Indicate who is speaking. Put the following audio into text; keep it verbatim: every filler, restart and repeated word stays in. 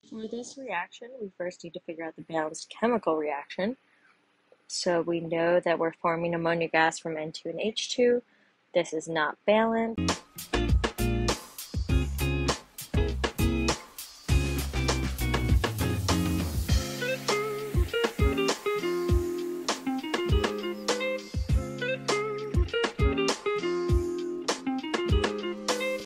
Speaker 1: For this reaction, we first need to figure out the balanced chemical reaction. So we know that we're forming ammonia gas from N two and H two. This is not balanced.